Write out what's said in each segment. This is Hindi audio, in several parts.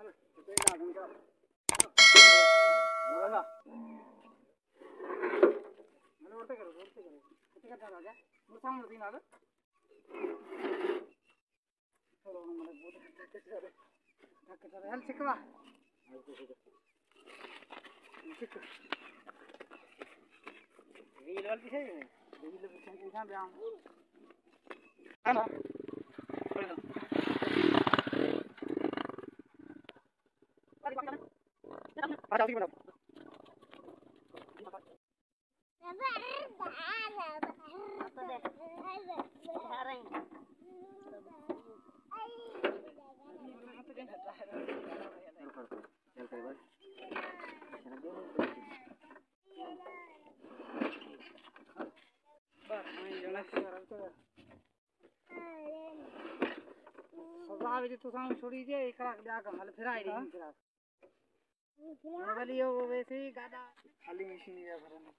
तो सामने छोड़ी जे एकरा जाकर हल फिराई रही फिरा मोबाइल यो वैसे ही गाड़ा खाली मशीन या भरना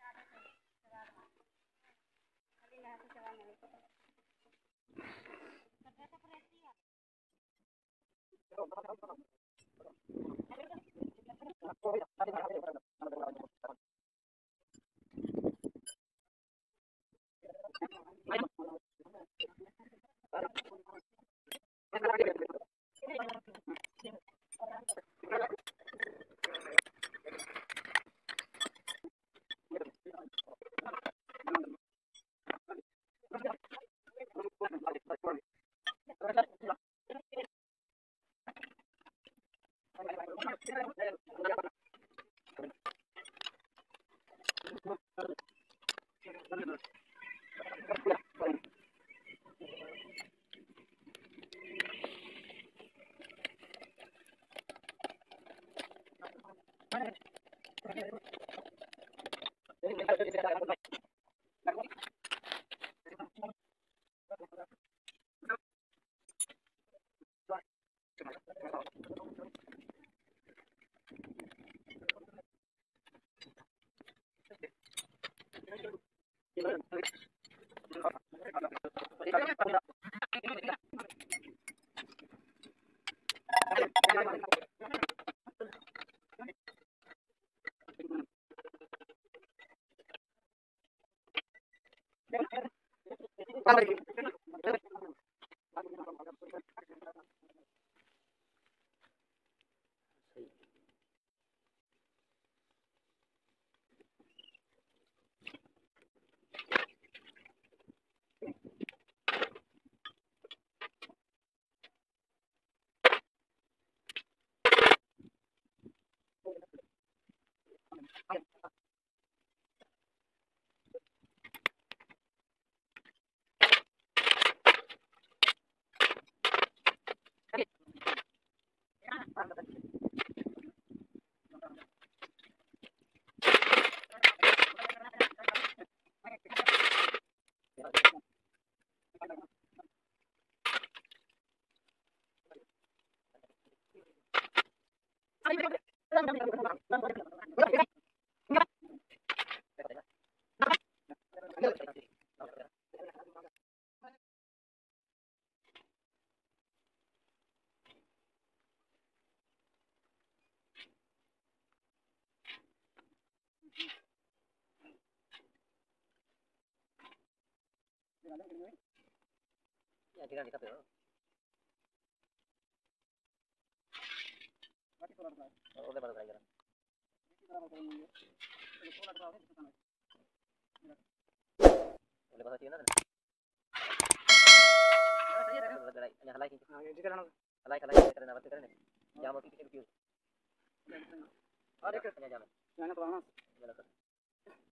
खाली ना से चलाने Ya, tiran di kafe. Udah baru kira-kira. Boleh bahasa Cina kan? Yang halai itu. Halai karena apa karena? Jam itu kita review. Ada kerja jam. Jangan terlalu.